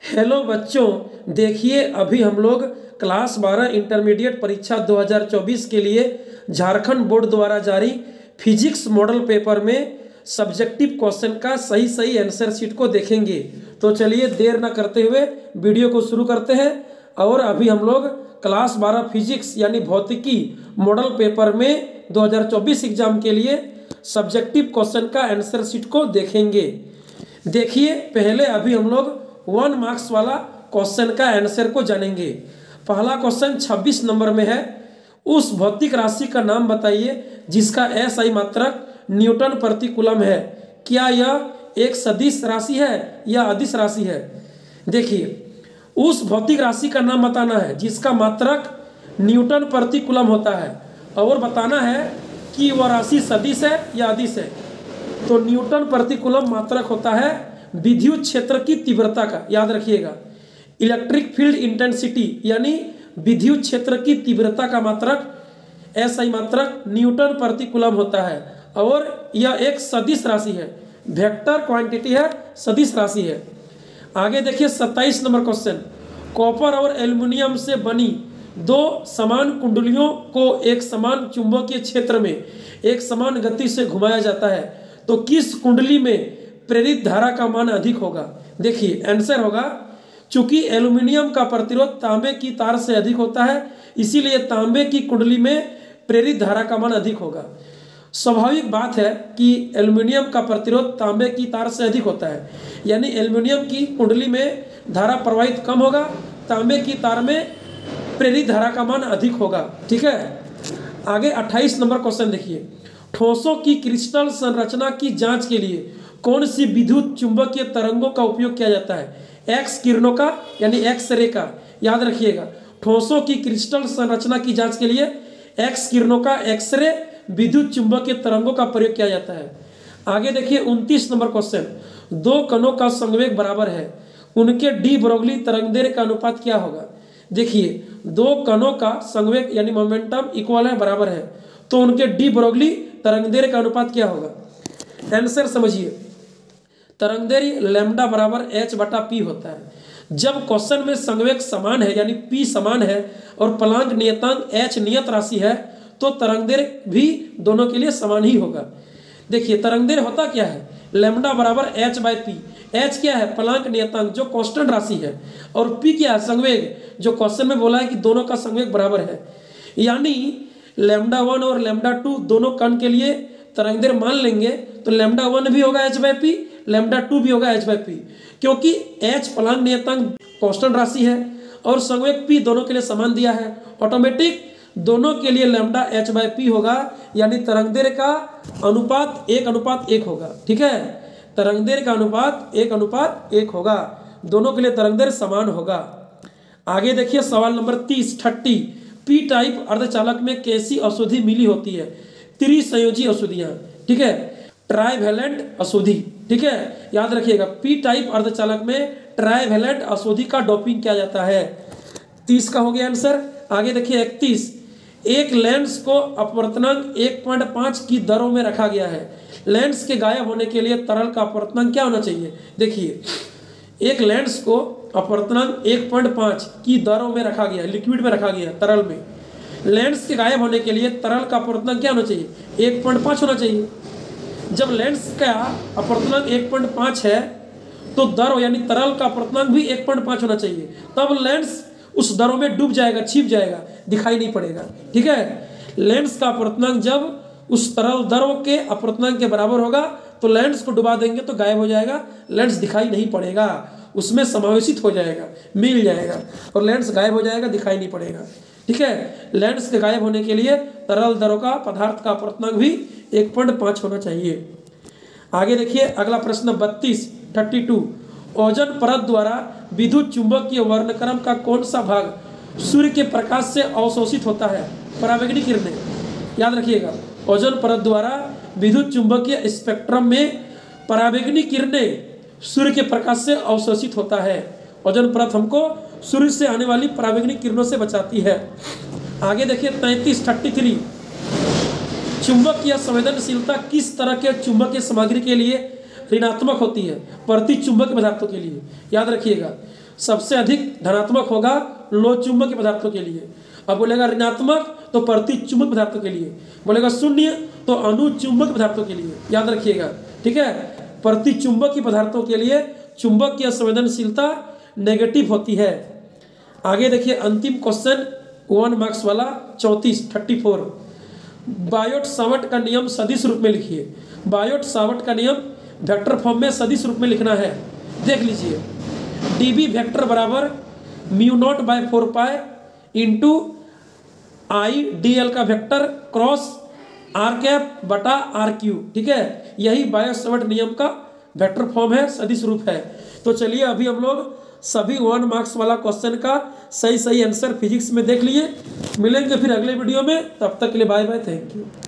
Hello बच्चों, देखिए अभी हम लोग क्लास 12 इंटरमीडिएट परीक्षा 2024 के लिए झारखंड बोर्ड द्वारा जारी फिजिक्स मॉडल पेपर में सब्जेक्टिव क्वेश्चन का सही आंसर शीट को देखेंगे। तो चलिए देर ना करते हुए वीडियो को शुरू करते हैं। और अभी हम लोग क्लास 12 फिजिक्स यानी भौतिकी मॉडल पेपर में 2024 एग्जाम के लिए सब्जेक्टिव क्वेश्चन का आंसर शीट को देखेंगे। देखिए पहले अभी हम लोग 1 मार्क्स वाला क्वेश्चन का आंसर को जानेंगे। पहला क्वेश्चन 26 नंबर में है, उस भौतिक राशि का नाम बताइए जिसका SI मात्रक न्यूटन प्रति कूलम है। क्या यह एक सदिश राशि है या अदिश राशि है? देखिए उस भौतिक राशि का नाम बताना है जिसका मात्रक न्यूटन प्रति कूलम होता है और बताना है कि वह राशि सदिश है या अदिश है। तो न्यूटन प्रति कूलम मात्रक होता है विद्युत क्षेत्र की तीव्रता का, याद रखिएगा। इलेक्ट्रिक फील्ड इंटेंसिटी यानी विद्युत क्षेत्र की तीव्रता का मात्रक SI मात्रक न्यूटन प्रति कूलम होता है और यह एक सदिश राशि है, वेक्टर क्वांटिटी है, सदिश राशि है। आगे देखिए 27 नंबर क्वेश्चन, कॉपर और एल्युमिनियम से बनी दो समान कुंडलियों को एक समान चुंबकीय क्षेत्र में एक समान गति से घुमाया जाता है तो किस कुंडली में प्रेरित धारा का मान अधिक होगा? देखिए आंसर होगा, चूंकि एल्युमिनियम का प्रतिरोध तांबे की तार से अधिक होता है इसीलिए तांबे की कुंडली में प्रेरित धारा का मान अधिक होगा। स्वाभाविक बात है कि एल्युमिनियम का प्रतिरोध तांबे की तार से अधिक होता है, यानी एल्युमिनियम की कुंडली में धारा प्रवाहित कम होगा, तांबे की तार में प्रेरित धारा का मान अधिक होगा। ठीक है, आगे 28 नंबर क्वेश्चन देखिए, ठोसों की क्रिस्टल संरचना की जांच के लिए कौन सी विद्युत चुंबकीय तरंगों का उपयोग किया जाता है? एक्स किरणों का यानी एक्स रे का, याद रखिएगा। ठोसों की क्रिस्टल संरचना की जांच के लिए एक्स किरणों का, एक्सरे विद्युत चुंबकीय तरंगों का प्रयोग किया जाता है। आगे देखिए 29 नंबर क्वेश्चन, दो कणों का संवेग बराबर है, उनके डी ब्रोगली तरंगदैर्घ्य का अनुपात क्या होगा? देखिए दो कणों का संवेग यानी मोमेंटम इक्वल है, बराबर है, तो उनके डी ब्रोगली तरंगदैर्घ्य का अनुपात क्या होगा? आंसर समझिए, तरंगदैर्घ्य लैम्डा बराबर h/p होता है। जब क्वेश्चन में संवेग समान है यानी p समान है और प्लांक नियतांक h नियत राशि है तो तरंगदैर्घ्य भी दोनों के लिए समान ही होगा। देखिए तरंगदैर्घ्य होता क्या है, लैम्डा बराबर h/p। h क्या है? प्लांक नियतांक जो कांस्टेंट राशि है, और p क्या है? संवेग, जो क्वेश्चन में बोला है कि दोनों का संवेग बराबर है। यानी λ1 और λ2 दोनों कण के लिए तरंगदैर्घ्य मान लेंगे तो λ1 भी होगा h/p, λ2 भी होगा h/p, क्योंकि h प्लांक नियतांक कांस्टेंट राशि है और संवेग p दोनों के लिए समान दिया है। ऑटोमेटिक दोनों के लिए लैम्डा h/p होगा, यानी तरंगदैर्घ्य का अनुपात 1:1 होगा। ठीक है, तरंगदैर्घ्य का अनुपात 1:1 होगा, दोनों के लिए तरंगदैर्घ्य समान होगा। आगे देखिए सवाल नंबर 30 पी टाइप अर्धचालक में कैसी अशुद्धि मिली होती है? त्रिसंयोजी अशुद्धियां। ठीक है, ट्राइवैलेंट अशुद्धि। ठीक है, याद रखिएगा पी टाइप अर्धचालक में ट्राइवैलेंट अशुद्धि का डोपिंग किया जाता है। 30 का हो गया आंसर। आगे देखिए 31, एक लेंस को अपवर्तनांक 1.5 की दरों में रखा गया है, लेंस के गायब होने के लिए तरल का अपवर्तनांक क्या होना चाहिए? देखिए एक लेंस को अपवर्तनांक 1.5 की दरों में रखा गया है, लिक्विड में रखा गया है, तरल में। लेंस के गायब होने के लिए तरल का अपवर्तनांक क्या होना चाहिए? 1.5 होना चाहिए। जब लेंस का अपवर्तनांक 1.5 है तो दर यानी तरल का अपवर्तनांक भी 1.5 होना चाहिए, तब लेंस उस दरों में डूब जाएगा, छिप जाएगा, दिखाई नहीं पड़ेगा। ठीक है, लेंस का अपवर्तनांक जब उस तरल दरों के अपवर्तनांक के बराबर होगा तो लेंस को डुबा देंगे तो गायब हो जाएगा, लेंस दिखाई नहीं पड़ेगा, उसमें समावेशित हो जाएगा, मिल जाएगा और लेंस गायब हो जाएगा, दिखाई नहीं पड़ेगा। ठीक है, लेंस के गायब होने के लिए तरल दरों का पदार्थ का अपवर्तनांक भी 1.5 होना चाहिए। आगे देखिए अगला प्रश्न 32 ओजोन परत द्वारा विद्युत चुंबकीय वर्णक्रम का कौन सा भाग सूर्य के प्रकाश से अवशोषित होता है? पराबैंगनी किरणें। याद रखिएगा ओजोन परत द्वारा विद्युत चुंबकीय स्पेक्ट्रम में पराबैंगनी किरणें सूर्य के प्रकाश से अवशोषित होता है। ओजोन परत हमको सूर्य से आने वाली पराबैंगनी किरणों से बचाती है। आगे देखिए 33 चुंबकीय संवेदनशीलता किस तरह के चुंबकीय सामग्री के लिए ऋणात्मक होती है? प्रति चुंबक पदार्थों के लिए। याद रखिएगा सबसे अधिक धनात्मक होगा लो चुंबकीय पदार्थों के लिए। अब बोलेगा ऋणात्मक तो प्रति चुंबक पदार्थों के लिए, बोलेगा शून्य तो अनुचुंबक पदार्थों के लिए, याद रखिएगा। ठीक है, प्रति चुंबकीय पदार्थों के लिए चुंबकीय संवेदनशीलता नेगेटिव होती है। आगे देखिए अंतिम क्वेश्चन 1 मार्क्स वाला 34 बायोट-सावर्ट का नियम सदिश रूप में लिखिए। बायोट-सावर्ट का नियम वेक्टर फॉर्म में सदिश रूप में लिखना है। देख लीजिए, dB वेक्टर बराबर μ0/4π इंटू IDL का वेक्टर क्रॉस r/r3। ठीक है, यही बायोट-सावर्ट नियम का वेक्टर फॉर्म है, सदिश रूप है। तो चलिए अभी हम लोग सभी 1 मार्क्स वाला क्वेश्चन का सही आंसर फिजिक्स में देख लिए। मिलेंगे फिर अगले वीडियो में, तब तक के लिए बाय बाय, थैंक यू।